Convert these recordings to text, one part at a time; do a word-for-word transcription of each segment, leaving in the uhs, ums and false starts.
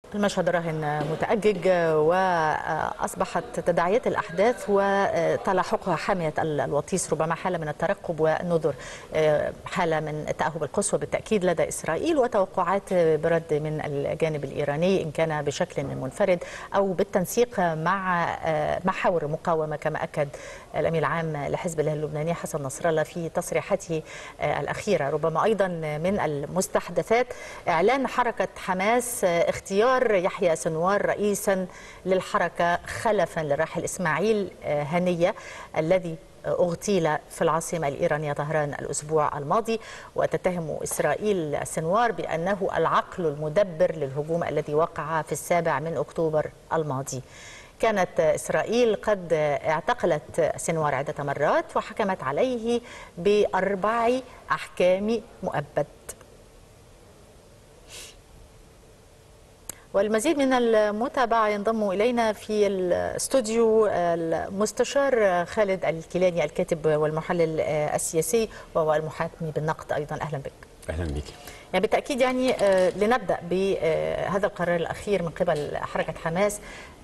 المشهد راهن متأجج، وأصبحت تداعيات الأحداث وتلاحقها حامية الوطيس ربما حالة من الترقب والنذر، حالة من التأهب القصوى بالتأكيد لدى إسرائيل، وتوقعات برد من الجانب الإيراني إن كان بشكل منفرد أو بالتنسيق مع محاور المقاومة، كما أكد الأمين العام لحزب الله اللبناني حسن نصر الله في تصريحاته الأخيرة. ربما أيضا من المستحدثات إعلان حركة حماس اختيار يحيى سنوار رئيسا للحركة خلفا للراحل إسماعيل هنية الذي اغتيل في العاصمة الإيرانية طهران الأسبوع الماضي، وتتهم إسرائيل سنوار بأنه العقل المدبر للهجوم الذي وقع في السابع من أكتوبر الماضي. كانت إسرائيل قد اعتقلت سنوار عدة مرات وحكمت عليه بأربع أحكام مؤبد. والمزيد من المتابعة ينضم إلينا في الاستوديو المستشار خالد الكيلاني الكاتب والمحلل السياسي وهو المحاكم بالنقد أيضا. أهلا بك. أهلا بك. يعني بالتأكيد يعني لنبدأ بهذا القرار الأخير من قبل حركة حماس.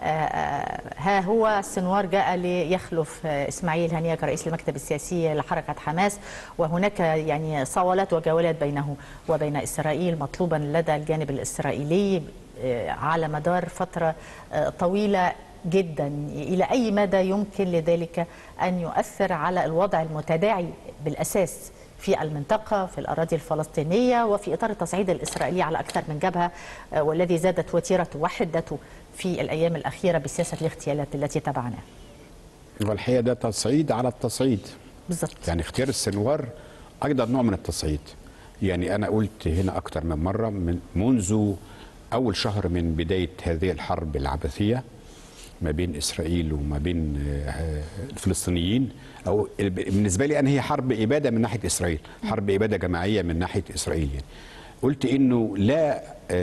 ها هو سنوار جاء ليخلف إسماعيل هنية كرئيس المكتب السياسي لحركة حماس، وهناك يعني صولات وجولات بينه وبين إسرائيل مطلوبا لدى الجانب الإسرائيلي على مدار فترة طويلة جدا. إلى أي مدى يمكن لذلك أن يؤثر على الوضع المتداعي بالأساس في المنطقة في الأراضي الفلسطينية وفي إطار التصعيد الإسرائيلي على أكثر من جبهة، والذي زادت وتيرته وحدته في الأيام الأخيرة بسياسة الاغتيالات التي تبعناها؟ والحقيقة ده تصعيد على التصعيد بالضبط. يعني اختيار السنوار أيضا نوع من التصعيد. يعني أنا قلت هنا أكثر من مرة من منذ أول شهر من بداية هذه الحرب العبثية ما بين إسرائيل وما بين الفلسطينيين، أو بالنسبة لي أنا هي حرب إبادة من ناحية إسرائيل، حرب إبادة جماعية من ناحية إسرائيل. يعني قلت إنه لا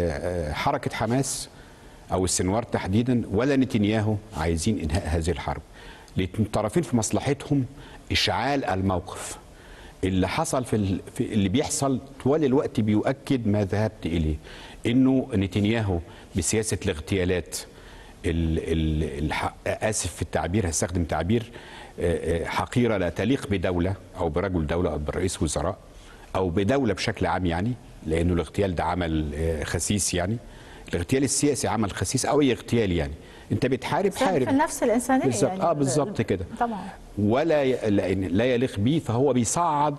حركة حماس أو السنوار تحديدا ولا نتنياهو عايزين إنهاء هذه الحرب. الطرفين في مصلحتهم إشعال الموقف. اللي حصل في اللي بيحصل طوال الوقت بيؤكد ما ذهبت إليه، إنه نتنياهو بسياسة الاغتيالات ال ال آسف في التعبير، هستخدم تعبير حقيرة لا تليق بدولة أو برجل دولة أو برئيس وزراء أو بدولة بشكل عام، يعني لأنه الاغتيال ده عمل خسيس، يعني الاغتيال السياسي عمل خسيس أو أي اغتيال، يعني أنت بتحارب حارب في النفس الإنسانية بالزبط. يعني آه بالظبط كده طبعا. ولا لا يليق به، فهو بيصعد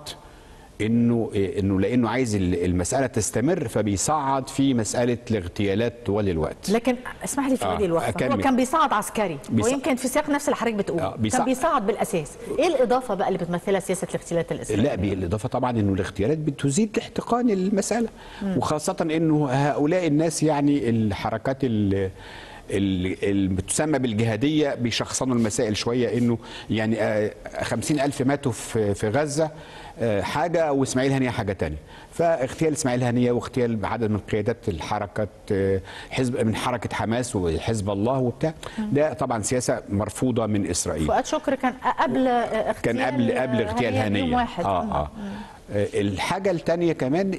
انه انه لانه عايز المساله تستمر فبيصعد في مساله الاغتيالات طوال الوقت. لكن اسمح لي في هذه آه الوقفه، هو كان بيصعد عسكري بيص... ويمكن في سياق نفس اللي حضرتك بتقول آه بيصع... كان بيصعد بالاساس. ايه الاضافه بقى اللي بتمثلها سياسه الاغتيالات الاسرائيليه؟ لا بالاضافه طبعا انه الاغتيالات بتزيد احتقان المساله، مم. وخاصه انه هؤلاء الناس يعني الحركات ال اللي بتسمى بالجهاديه بيشخصنوا المسائل شويه، انه يعني خمسين ألف ماتوا في غزه حاجه واسماعيل هنيه حاجه ثانيه. فاغتيال اسماعيل هنيه واغتيال عدد من قيادات الحركه حزب من حركه حماس وحزب الله وبتاع، ده طبعا سياسه مرفوضه من اسرائيل. فؤاد شكر كان قبل اغتيال كان قبل قبل اغتيال هنيه. اه اه الحاجه الثانيه كمان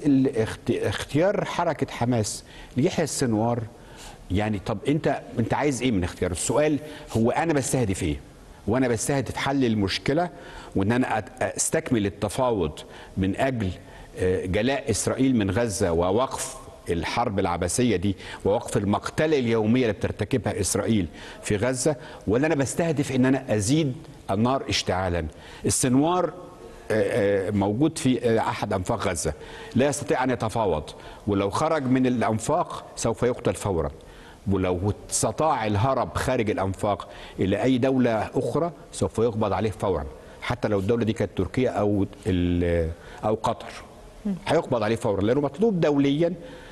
اختيار حركه حماس ليحيى السنوار. يعني طب انت انت عايز ايه من اختيار؟ السؤال هو انا بستهدف ايه؟ وانا بستهدف حل المشكله وان انا استكمل التفاوض من اجل جلاء اسرائيل من غزه ووقف الحرب العبثيه دي ووقف المقتله اليوميه اللي بترتكبها اسرائيل في غزه، ولا انا بستهدف ان انا ازيد النار اشتعالا؟ السنوار موجود في احد انفاق غزه، لا يستطيع ان يتفاوض، ولو خرج من الانفاق سوف يقتل فورا، ولو استطاع الهرب خارج الانفاق الى اي دوله اخرى سوف يقبض عليه فورا، حتى لو الدوله دي كانت تركيا او او قطر هيقبض عليه فورا، لانه مطلوب دوليا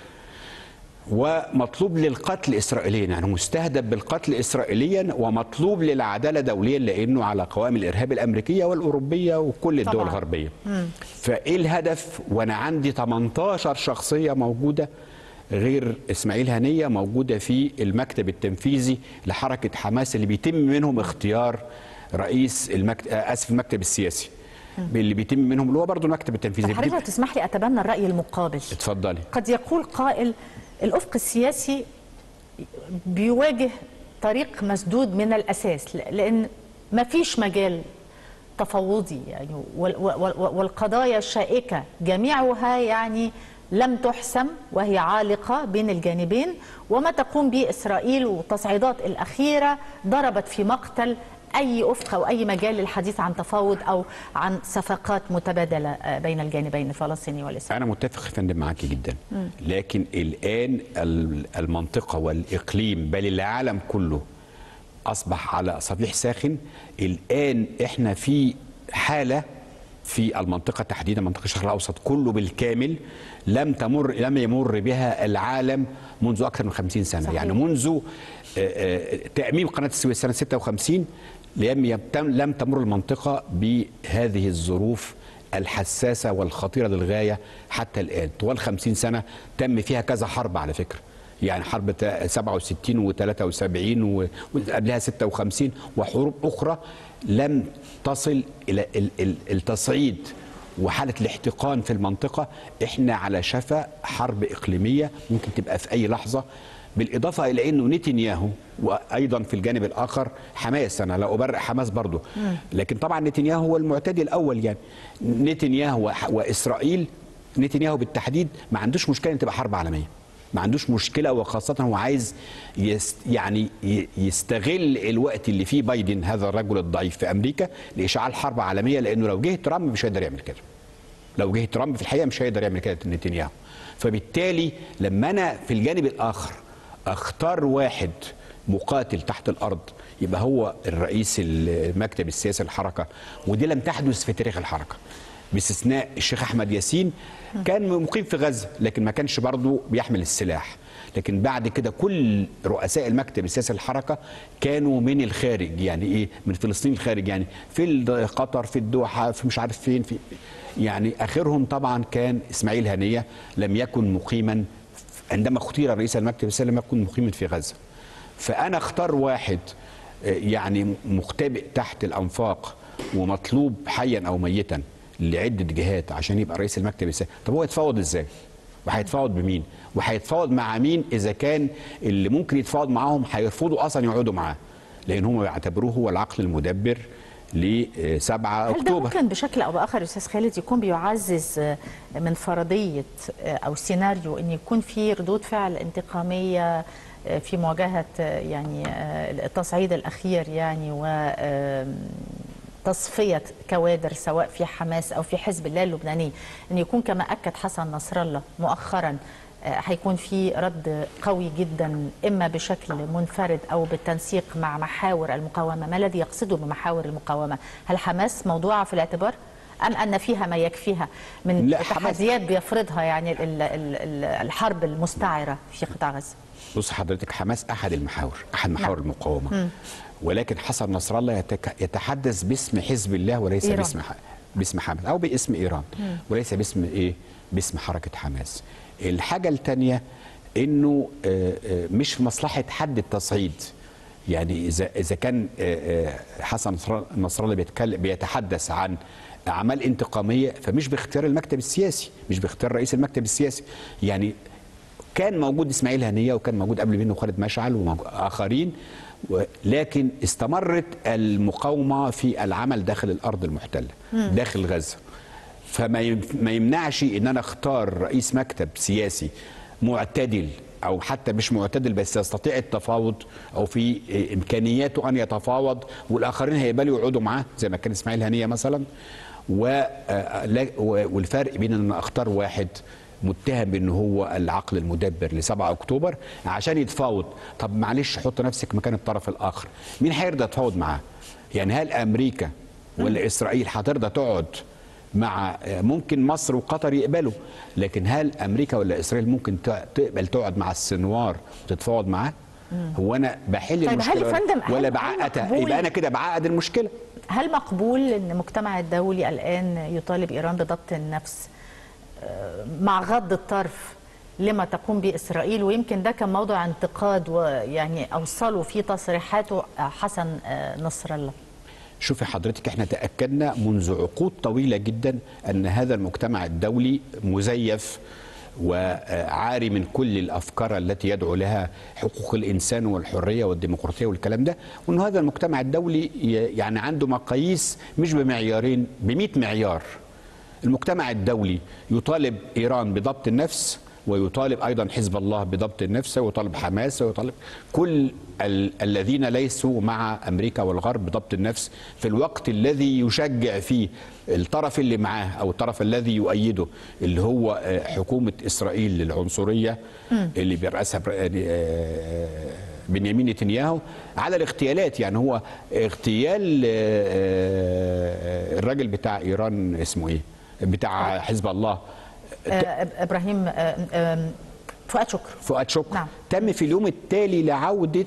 ومطلوب للقتل اسرائيليا، يعني مستهدف بالقتل اسرائيليا ومطلوب للعداله دوليا لانه على قوائم الارهاب الامريكيه والاوروبيه وكل الدول طبعا. الغربيه. مم. فايه الهدف وانا عندي ثمانية عشر شخصيه موجوده غير اسماعيل هنيه موجوده في المكتب التنفيذي لحركه حماس اللي بيتم منهم اختيار رئيس المكتب اسف المكتب السياسي اللي بيتم منهم اللي هو برضه المكتب التنفيذي. حضرتك لو تسمح لي اتبنى الراي المقابل. اتفضلي. قد يقول قائل الافق السياسي بيواجه طريق مسدود من الأساس، لأن ما فيش مجال تفاوضي يعني، والقضايا الشائكة جميعها يعني لم تحسم وهي عالقة بين الجانبين، وما تقوم به إسرائيل والتصعيدات الأخيرة ضربت في مقتل أي أفق أو أي مجال للحديث عن تفاوض أو عن صفقات متبادلة بين الجانبين الفلسطيني والإسرائيلي. أنا متفق فندم معاكي جدا، لكن الآن المنطقة والإقليم بل العالم كله أصبح على صفيح ساخن. الآن إحنا في حالة في المنطقة تحديدا منطقة الشرق الأوسط كله بالكامل لم تمر لم يمر بها العالم منذ أكثر من خمسين سنة. صحيح. يعني منذ تأميم قناة السويس سنة ستة وخمسين لم لم تمر المنطقة بهذه الظروف الحساسة والخطيرة للغاية حتى الآن. طوال خمسين سنة تم فيها كذا حرب على فكرة، يعني حرب سبعة وستين وثلاثة وسبعين وقبلها ستة وخمسين وحروب أخرى لم تصل إلى التصعيد وحالة الاحتقان في المنطقة. احنا على شفا حرب إقليمية ممكن تبقى في أي لحظة، بالإضافة إلى أنه نتنياهو وأيضا في الجانب الآخر حماس. أنا لا أبرئ حماس برضه، لكن طبعا نتنياهو هو المعتدي الأول. يعني نتنياهو وإسرائيل، نتنياهو بالتحديد ما عندوش مشكلة أن تبقى حرب عالمية، ما عندوش مشكلة، وخاصة هو عايز يست يعني يستغل الوقت اللي فيه بايدن هذا الرجل الضعيف في أمريكا لإشعال حرب عالمية، لأنه لو جه ترامب مش هيقدر يعمل كده. لو جه ترامب في الحقيقة مش هيقدر يعمل كده نتنياهو. فبالتالي لما أنا في الجانب الآخر اختار واحد مقاتل تحت الأرض يبقى هو الرئيس المكتب السياسي للحركة، ودي لم تحدث في تاريخ الحركة باستثناء الشيخ أحمد ياسين، كان مقيم في غزة لكن ما كانش برضه بيحمل السلاح. لكن بعد كده كل رؤساء المكتب السياسي للحركة كانوا من الخارج، يعني ايه من فلسطين الخارج، يعني في قطر، في الدوحة، في مش عارف فين، في يعني اخرهم طبعا كان اسماعيل هنية لم يكن مقيما عندما اختير رئيس المكتب السياسي، لم يكن مقيما في غزة. فأنا اختار واحد يعني مختبئ تحت الأنفاق ومطلوب حيا أو ميتا لعدة جهات عشان يبقى رئيس المكتب السياسي. طب هو يتفاوض ازاي؟ وهيتفاوض بمين؟ وهيتفاوض مع مين إذا كان اللي ممكن يتفاوض معاهم هيرفضوا أصلا يقعدوا معاه، لأن هم بيعتبروه هو العقل المدبر ل سبعة أكتوبر. هل ده ممكن بشكل أو بآخر أستاذ خالد يكون بيعزز من فرضية أو سيناريو أن يكون في ردود فعل انتقامية في مواجهة يعني التصعيد الأخير يعني و تصفية كوادر سواء في حماس أو في حزب الله اللبناني، أن يكون كما أكد حسن نصر الله مؤخرا هيكون في رد قوي جدا إما بشكل منفرد أو بالتنسيق مع محاور المقاومة؟ ما الذي يقصده بمحاور المقاومة؟ هل حماس موضوعة في الاعتبار أم أن فيها ما يكفيها من تحديات بيفرضها يعني الحرب المستعرة في قطاع غزة؟ بص حضرتك، حماس أحد المحاور، أحد محاور نعم. المقاومة. م. ولكن حسن نصر الله يتحدث باسم حزب الله وليس إيران. باسم باسم حماس او باسم ايران، مم. وليس باسم ايه باسم حركه حماس. الحاجه الثانيه انه مش في مصلحه حد التصعيد. يعني اذا اذا كان حسن نصر الله بيتكلم بيتحدث عن اعمال انتقاميه فمش باختيار المكتب السياسي، مش باختيار رئيس المكتب السياسي. يعني كان موجود اسماعيل هنيه وكان موجود قبل منه خالد مشعل واخرين، لكن استمرت المقاومة في العمل داخل الأرض المحتلة داخل غزة. فما يمنعش إن أنا أختار رئيس مكتب سياسي معتدل أو حتى مش معتدل بس يستطيع التفاوض أو في إمكانياته أن يتفاوض والآخرين هيقبلوا يقعدوا معاه زي ما كان إسماعيل هنية مثلا. والفرق بين أن أختار واحد متهم بأن هو العقل المدبر لسبعة أكتوبر عشان يتفاوض. طب معلش حط نفسك مكان الطرف الآخر، مين هيرضى يتفاوض معاه؟ يعني هل أمريكا ولا إسرائيل هترضى تقعد مع؟ ممكن مصر وقطر يقبلوا، لكن هل أمريكا ولا إسرائيل ممكن تقبل تقعد مع السنوار وتتفاوض معاه؟ هو أنا بحل طيب المشكلة ولا بعقدها؟ يبقى أنا كده بعقد المشكلة. هل مقبول أن المجتمع الدولي الآن يطالب إيران بضبط النفس مع غض الطرف لما تقوم به إسرائيل؟ ويمكن ده كان موضوع انتقاد ويعني أوصلوا في تصريحاته حسن نصر الله. شوفي حضرتك، احنا تأكدنا منذ عقود طويلة جدا أن هذا المجتمع الدولي مزيف وعاري من كل الافكار التي يدعو لها حقوق الانسان والحريه والديمقراطيه والكلام ده، وان هذا المجتمع الدولي يعني عنده مقاييس مش بمعيارين، بمئة معيار. المجتمع الدولي يطالب ايران بضبط النفس، ويطالب ايضا حزب الله بضبط النفس، ويطالب حماس، ويطالب كل ال الذين ليسوا مع امريكا والغرب بضبط النفس، في الوقت الذي يشجع فيه الطرف اللي معاه او الطرف الذي يؤيده اللي هو حكومه اسرائيل العنصريه اللي بيرأسها بنيامين نتنياهو على الاغتيالات. يعني هو اغتيال الراجل بتاع ايران اسمه ايه؟ بتاع حزب الله، ابراهيم فؤاد شكر فؤاد شكر نعم. تم في اليوم التالي لعودة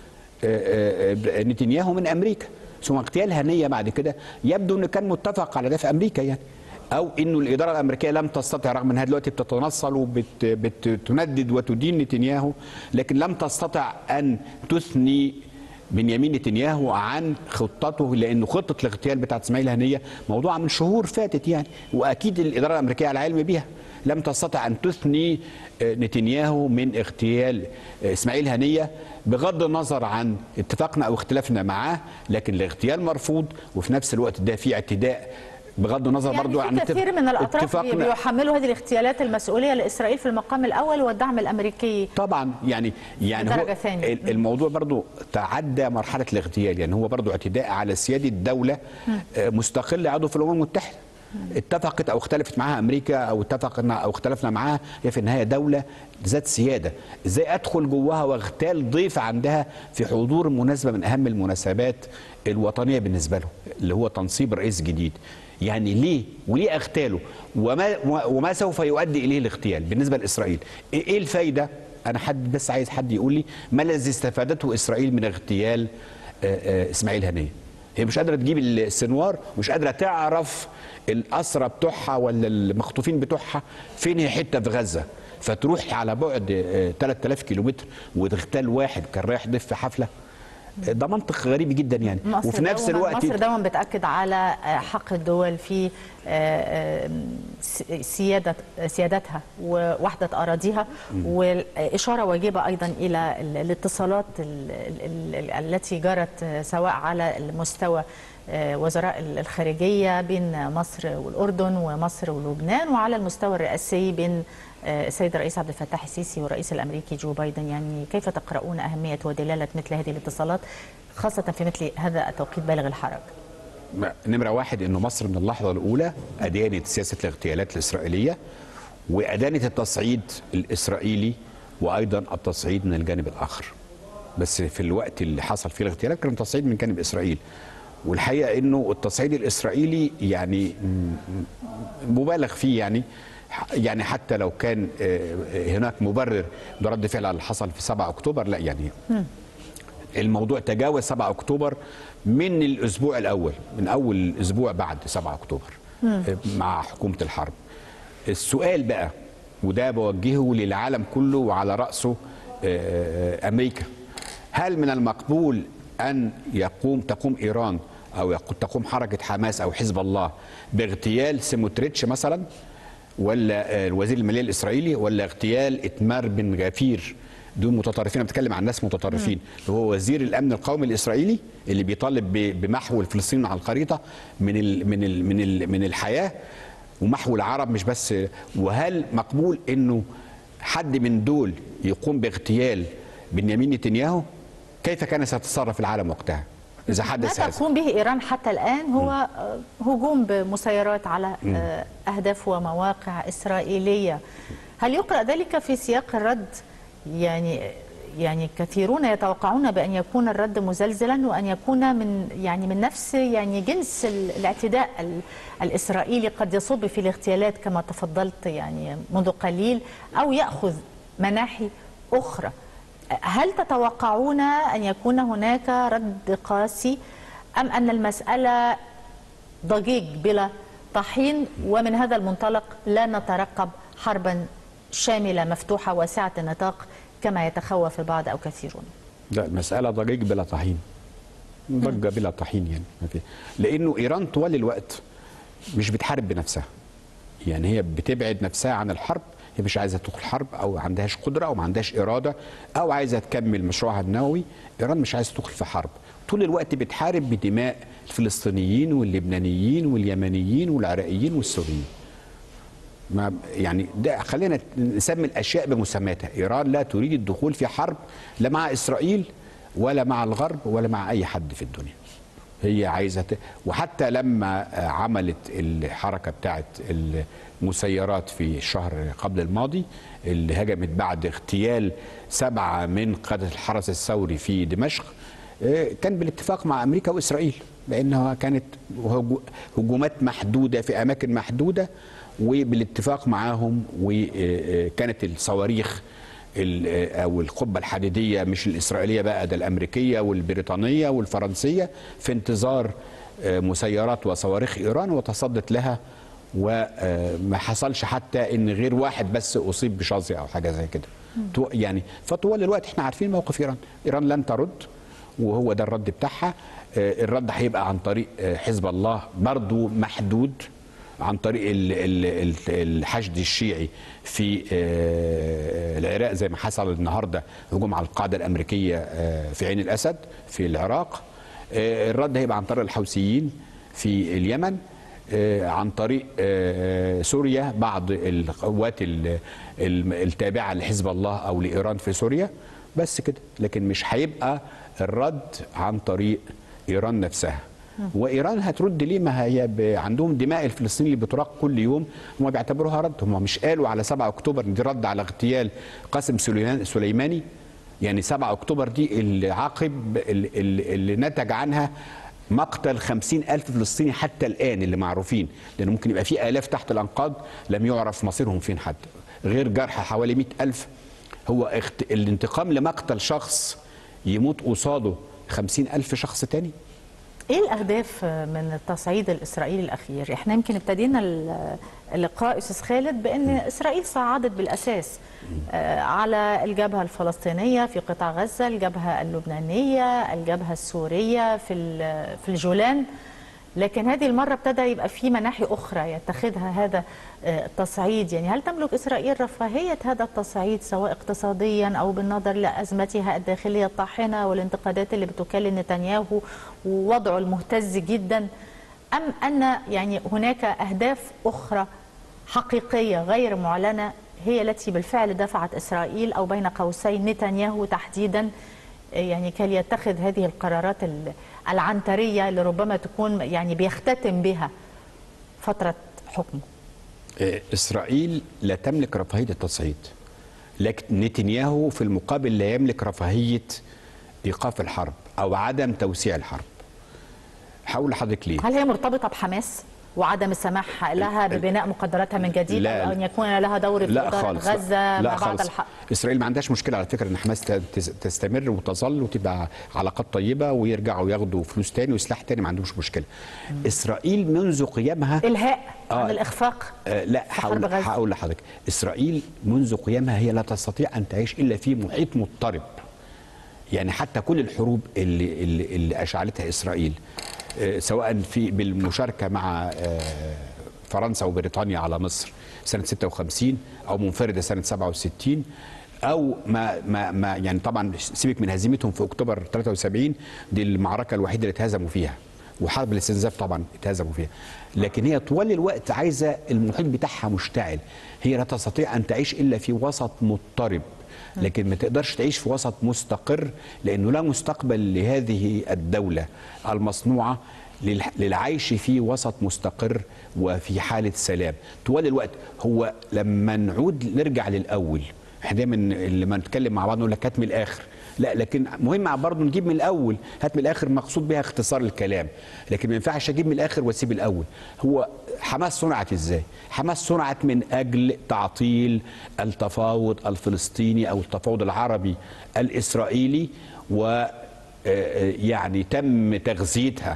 نتنياهو من أمريكا، ثم اغتيال هنية بعد كده. يبدو أنه كان متفق على ده في أمريكا يعني، أو أنه الإدارة الأمريكية لم تستطع، رغم أنها دلوقتي بتتنصل وبتندد وتدين نتنياهو، لكن لم تستطع أن تثني بنيامين نتنياهو عن خطته، لأنه خطة الاغتيال بتاعت اسماعيل هنية موضوعة من شهور فاتت يعني، وأكيد الإدارة الأمريكية على علم بها. لم تستطع أن تثني نتنياهو من اغتيال اسماعيل هنية بغض النظر عن اتفاقنا أو اختلافنا معاه، لكن الاغتيال مرفوض، وفي نفس الوقت ده فيه اعتداء بغض النظر يعني برضو عن كثير من الأطراف بيحملوا هذه الاغتيالات المسؤولية لإسرائيل في المقام الأول والدعم الأمريكي طبعا. يعني يعني هو الموضوع برضو تعدى مرحلة الاغتيال، يعني هو برضو اعتداء على سيادة دولة مستقلة عضو في الأمم المتحدة، اتفقت او اختلفت معاها امريكا او اتفقنا او اختلفنا معاها، هي في النهايه دوله ذات سياده. ازاي ادخل جواها واغتال ضيف عندها في حضور مناسبه من اهم المناسبات الوطنيه بالنسبه له اللي هو تنصيب رئيس جديد؟ يعني ليه وليه اغتاله؟ وما وما سوف يؤدي اليه الاغتيال بالنسبه لاسرائيل؟ ايه الفايده؟ انا حد بس عايز حد يقول لي ما الذي استفادته اسرائيل من اغتيال اسماعيل هنية؟ هي مش قادره تجيب السنوار، مش قادره تعرف الاسرى بتوعها ولا المخطوفين بتوعها فين هي حته في غزه، فتروح على بعد ثلاثة آلاف كيلومتر وتغتال واحد كان رايح ضيف في حفله. ده منطق غريب جدا يعني. وفي نفس الوقت مصر دوما بتاكد على حق الدول في سياده سيادتها ووحده اراضيها، والاشاره واجبه ايضا الى الاتصالات التي جرت سواء على المستوى وزراء الخارجيه بين مصر والاردن ومصر ولبنان، وعلى المستوى الرئاسي بين السيد الرئيس عبد الفتاح السيسي والرئيس الامريكي جو بايدن. يعني كيف تقرؤون اهميه ودلاله مثل هذه الاتصالات خاصه في مثل هذا التوقيت بالغ الحرج؟ نمره واحد انه مصر من اللحظه الاولى ادانت سياسه الاغتيالات الاسرائيليه، وادانت التصعيد الاسرائيلي وايضا التصعيد من الجانب الاخر. بس في الوقت اللي حصل فيه الاغتيالات كان تصعيد من جانب اسرائيل، والحقيقه انه التصعيد الاسرائيلي يعني مبالغ فيه يعني يعني حتى لو كان هناك مبرر برد فعل على اللي حصل في سبعة أكتوبر، لا يعني الموضوع تجاوز سبعة أكتوبر من الاسبوع الاول، من اول الاسبوع بعد سبعة أكتوبر مع حكومه الحرب. السؤال بقى وده بوجهه للعالم كله وعلى راسه امريكا، هل من المقبول ان يقوم تقوم ايران او تقوم حركه حماس او حزب الله باغتيال سموتريتش مثلا، ولا الوزير الماليه الاسرائيلي، ولا اغتيال اتمار بن غفير؟ دول متطرفين، انا بتكلم عن ناس متطرفين، اللي هو وزير الامن القومي الاسرائيلي اللي بيطالب بمحو الفلسطينيين على الخريطه من ال من ال من ال من الحياه ومحو العرب مش بس. وهل مقبول انه حد من دول يقوم باغتيال بنيامين نتنياهو؟ كيف كان سيتصرف العالم وقتها اذا حدث هذا؟ ما تقوم به ايران حتى الان هو هجوم بمسيرات على اهداف ومواقع اسرائيليه. هل يقرأ ذلك في سياق الرد؟ يعني يعني كثيرون يتوقعون بأن يكون الرد مزلزلا وأن يكون من يعني من نفس يعني جنس الاعتداء الإسرائيلي، قد يصب في الاغتيالات كما تفضلت يعني منذ قليل، أو يأخذ مناحي أخرى. هل تتوقعون أن يكون هناك رد قاسي، أم أن المسألة ضجيج بلا طحين، ومن هذا المنطلق لا نترقب حربا شاملة مفتوحة واسعة النطاق كما يتخوف البعض أو كثيرون؟ لا، المسألة ضجيج بلا طحين، ضجة بلا طحين يعني ما في، لأنه إيران طوال الوقت مش بتحارب بنفسها، يعني هي بتبعد نفسها عن الحرب هي مش عايزه تدخل حرب او ما عندهاش قدره او ما عندهاش اراده او عايزه تكمل مشروعها النووي. ايران مش عايزه تدخل في حرب، طول الوقت بتحارب بدماء الفلسطينيين واللبنانيين واليمنيين والعراقيين والسوريين. ما يعني ده خلينا نسمي الاشياء بمسماتها. ايران لا تريد الدخول في حرب لا مع اسرائيل ولا مع الغرب ولا مع اي حد في الدنيا. هي عايزه ت... وحتى لما عملت الحركه بتاعت المسيرات في الشهر قبل الماضي اللي هجمت بعد اغتيال سبعه من قاده الحرس الثوري في دمشق، كان بالاتفاق مع امريكا واسرائيل، لانها كانت هجومات محدوده في اماكن محدوده وبالاتفاق معاهم، وكانت الصواريخ او القبه الحديديه مش الاسرائيليه بقى، ده الامريكيه والبريطانيه والفرنسيه في انتظار مسيرات وصواريخ ايران، وتصدت لها وما حصلش حتى ان غير واحد بس اصيب بشظيه او حاجه زي كده. يعني فطوال الوقت احنا عارفين موقف ايران، ايران لن ترد وهو ده الرد بتاعها. الرد هيبقى عن طريق حزب الله برضو محدود، عن طريق الحشد الشيعي في العراق زي ما حصل النهارده هجوم على القاعده الامريكيه في عين الاسد في العراق. الرد هيبقى عن طريق الحوثيين في اليمن، عن طريق سوريا بعض القوات التابعه لحزب الله او لايران في سوريا، بس كده. لكن مش هيبقى الرد عن طريق ايران نفسها. وايران هترد ليه؟ ما هي عندهم دماء الفلسطينيين اللي بتراق كل يوم، هم بيعتبروها رد. هم مش قالوا على سبعة أكتوبر دي رد على اغتيال قاسم سليماني؟ يعني سبعة أكتوبر دي اللي عاقب اللي, اللي نتج عنها مقتل خمسين ألف فلسطيني حتى الآن اللي معروفين، لأن ممكن يبقى في آلاف تحت الأنقاض لم يعرف مصيرهم فين حتى، غير جرح حوالي مئة ألف. هو اخت... الانتقام لمقتل شخص يموت قصاده خمسين ألف شخص تاني. ايه الاهداف من التصعيد الاسرائيلي الاخير؟ احنا يمكن ابتدينا اللقاء استاذ خالد بان اسرائيل صعدت بالاساس على الجبهه الفلسطينيه في قطاع غزه، الجبهه اللبنانيه، الجبهه السوريه في في الجولان، لكن هذه المره ابتدى يبقى في مناحي اخرى يتخذها هذا التصعيد. يعني هل تملك اسرائيل رفاهيه هذا التصعيد سواء اقتصاديا او بالنظر لازمتها الداخليه الطاحنه والانتقادات اللي بتكلم نتنياهو ووضعه المهتز جدا، ام ان يعني هناك اهداف اخرى حقيقيه غير معلنه هي التي بالفعل دفعت اسرائيل او بين قوسين نتنياهو تحديدا يعني كي يتخذ هذه القرارات العنتريه اللي ربما تكون يعني بيختتم بها فتره حكمه؟ إسرائيل لا تملك رفاهية التصعيد، لكن نتنياهو في المقابل لا يملك رفاهية إيقاف الحرب أو عدم توسيع الحرب. هقول لحضرتك ليه. هل هي مرتبطة بحماس وعدم السماح لها ببناء مقدراتها من جديد أو أن يكون لها دور في إدارة غزة لا ما بعد الحرب؟ إسرائيل ما عندهاش مشكلة على فكرة إن حماس تستمر وتظل وتبقى علاقات طيبة ويرجعوا ياخدوا فلوس تاني وسلاح تاني، ما عندهمش مشكلة. مم. إسرائيل منذ قيامها إلهاء عن آه الإخفاق. آه لا هقول لحضرتك، إسرائيل منذ قيامها هي لا تستطيع أن تعيش إلا في محيط مضطرب. يعني حتى كل الحروب اللي اللي, اللي أشعلتها إسرائيل سواء في بالمشاركه مع فرنسا وبريطانيا على مصر سنه ستة وخمسين او منفرده سنه سبعة وستين او ما ما ما يعني طبعا سيبك من هزيمتهم في اكتوبر ثلاثة وسبعين، دي المعركه الوحيده اللي اتهزموا فيها، وحرب الاستنزاف طبعا اتهزموا فيها، لكن هي طوال الوقت عايزه المحيط بتاعها مشتعل. هي لا تستطيع ان تعيش الا في وسط مضطرب، لكن ما تقدرش تعيش في وسط مستقر، لأنه لا مستقبل لهذه الدولة المصنوعة للعيش في وسط مستقر وفي حالة سلام طوال الوقت. هو لما نعود نرجع للأول، احنا دايما لما نتكلم مع بعض نقول لك هات من الآخر، لا لكن مهم برضه نجيب من الأول. هات من الآخر مقصود بها اختصار الكلام، لكن ما ينفعش أجيب من الآخر وأسيب الأول. هو حماس صنعت إزاي؟ حماس صنعت من أجل تعطيل التفاوض الفلسطيني أو التفاوض العربي الإسرائيلي، ويعني تم تغذيتها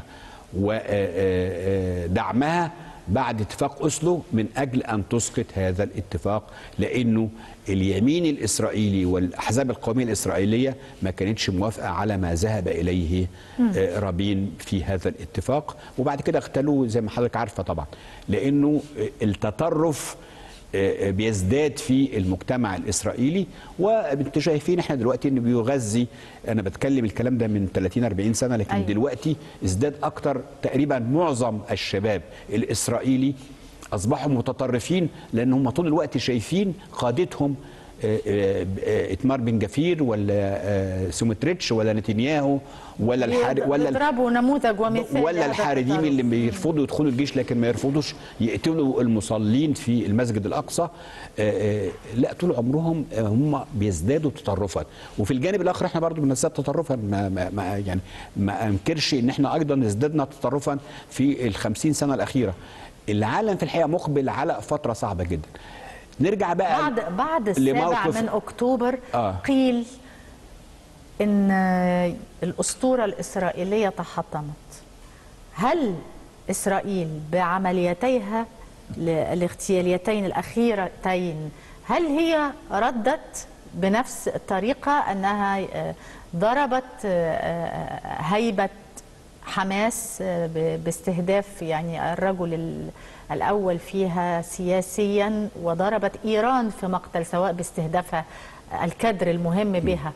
ودعمها بعد اتفاق أوسلو من أجل أن تسقط هذا الاتفاق، لأنه اليمين الإسرائيلي والأحزاب القومية الإسرائيلية ما كانتش موافقة على ما ذهب إليه رابين في هذا الاتفاق، وبعد كده اغتالوه زي ما حضرتك عارفة طبعا، لأنه التطرف بيزداد في المجتمع الاسرائيلي. وانتم شايفين احنا دلوقتي ان بيغذي، انا بتكلم الكلام ده من ثلاثين أربعين سنه، لكن أيوة. دلوقتي ازداد اكتر. تقريبا معظم الشباب الاسرائيلي اصبحوا متطرفين، لان هم طول الوقت شايفين قادتهم اتمار بن جفير ولا سومتريتش ولا نتنياهو ولا الحار ولا بيضربوا نموذج ومثال ولا الحارديم اللي بيرفضوا يدخلوا الجيش لكن ما يرفضوش يقتلوا المصلين في المسجد الاقصى. لا، طول عمرهم هم بيزدادوا تطرفا. وفي الجانب الاخر احنا برضو بنزداد تطرفا، ما, ما يعني ما انكرش ان احنا ايضا ازددنا تطرفا في الخمسين سنه الاخيره. العالم في الحقيقه مقبل على فتره صعبه جدا. نرجع بقى بعد بعد السابع من اكتوبر آه. قيل ان الاسطوره الاسرائيليه تحطمت. هل اسرائيل بعمليتيها الاغتياليتين الاخيرتين هل هي ردت بنفس الطريقه، انها ضربت هيبه حماس باستهداف يعني الرجل الأول فيها سياسيا، وضربت إيران في مقتل سواء باستهدافها الكادر المهم بها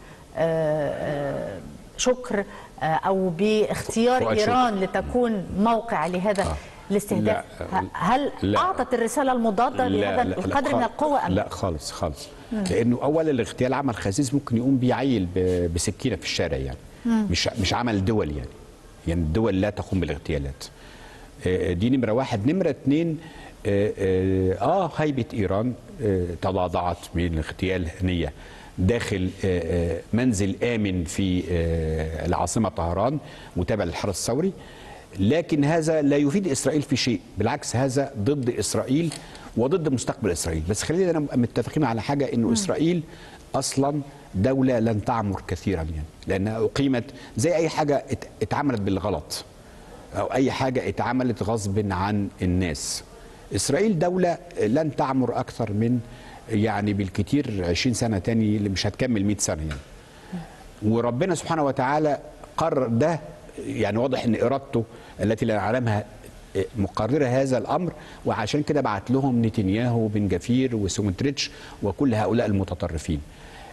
شكر أو باختيار إيران لتكون موقع لهذا آه. الاستهداف؟ لا هل لا أعطت الرسالة المضادة لهذا القدر من القوة أم لا؟ خالص خالص. مم. لأنه أولا الاغتيال عمل خسيس ممكن يقوم بيعيل بسكينة في الشارع يعني. مم. مش مش عمل دول يعني. يعني الدول لا تقوم بالاغتيالات. دي نمرة واحد. نمرة اتنين، آه, آه, آه هيبة إيران آه تضاضعت من الاغتيال نية داخل آه منزل آمن في آه العاصمة طهران وتابع للحرس الثوري، لكن هذا لا يفيد إسرائيل في شيء، بالعكس هذا ضد إسرائيل وضد مستقبل إسرائيل. بس خلينا متفقين على حاجة، إنه م. إسرائيل أصلا دولة لن تعمر كثيرا يعني، لأنها أقيمت زي أي حاجة اتعملت بالغلط أو أي حاجة اتعملت غصب عن الناس. إسرائيل دولة لن تعمر أكثر من يعني بالكثير عشرين سنة تاني، اللي مش هتكمل مئة سنة يعني. وربنا سبحانه وتعالى قرر ده، يعني واضح أن إرادته التي لا نعلمها مقررة هذا الأمر، وعشان كده بعت لهم نتنياهو وبن جفير وسومتريتش وكل هؤلاء المتطرفين.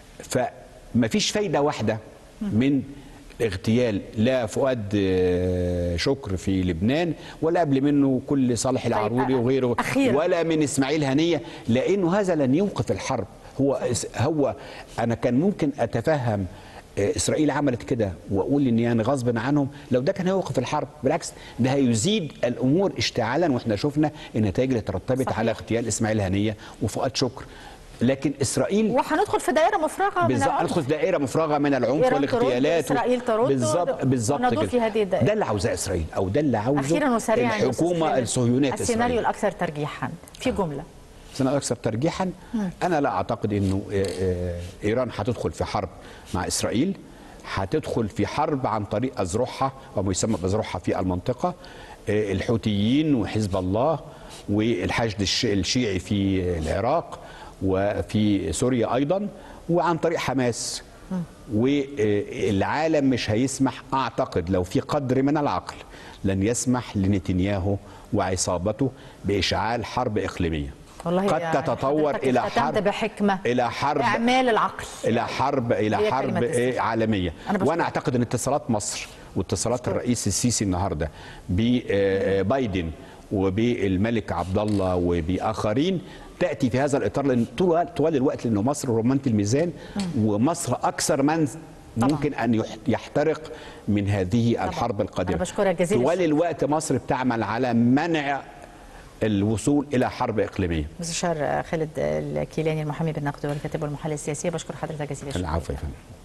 فما فيش فايدة واحدة من اغتيال لا فؤاد شكر في لبنان، ولا قبل منه كل صالح العروري وغيره، ولا من اسماعيل هنيه، لانه هذا لن يوقف الحرب. هو هو انا كان ممكن اتفهم اسرائيل عملت كده واقول ان يعني غصب عنهم، لو ده كان هيوقف الحرب، بالعكس ده هيزيد الامور اشتعالا، واحنا شفنا النتائج اللي ترتبت على اغتيال اسماعيل هنيه وفؤاد شكر. لكن اسرائيل وهندخل في دائره مفرغه من العنف، هندخل في دائره مفرغه من العنف والاغتيالات. اسرائيل ترد بالظبط بالظبط في هذه الدائره. ده اللي عاوزاه اسرائيل، او ده اللي عاوزه اخيرا وسريعا الحكومه الصهيونيه. السيناريو الاكثر ترجيحا في جمله السيناريو الاكثر ترجيحا، انا لا اعتقد انه ايران هتدخل في حرب مع اسرائيل، هتدخل في حرب عن طريق اذرعها او ما يسمى باذرعها في المنطقه، الحوثيين وحزب الله والحشد الشيعي في العراق وفي سوريا أيضا، وعن طريق حماس. والعالم مش هيسمح، أعتقد لو في قدر من العقل لن يسمح لنتنياهو وعصابته بإشعال حرب إقليمية قد يعني تتطور إلى حرب بحكمة، إلى حرب إعمال العقل، إلى حرب إلى حرب عالمية. وأنا أعتقد أن اتصالات مصر واتصالات الرئيس السيسي النهاردة ببايدن وبالملك عبد الله وبآخرين تأتي في هذا الإطار، لأن طوال طوال الوقت، لأنه مصر رمانة الميزان، ومصر أكثر من ممكن أن يحترق من هذه طبعا. الحرب القادمة. أنا بشكرك جزيلا. طوال الوقت مصر بتعمل على منع الوصول إلى حرب إقليمية. مستشار خالد الكيلاني، المحامي بالنقد والكاتب والمحلل السياسي، بشكر حضرتك جزيلا. العفو يا فندم.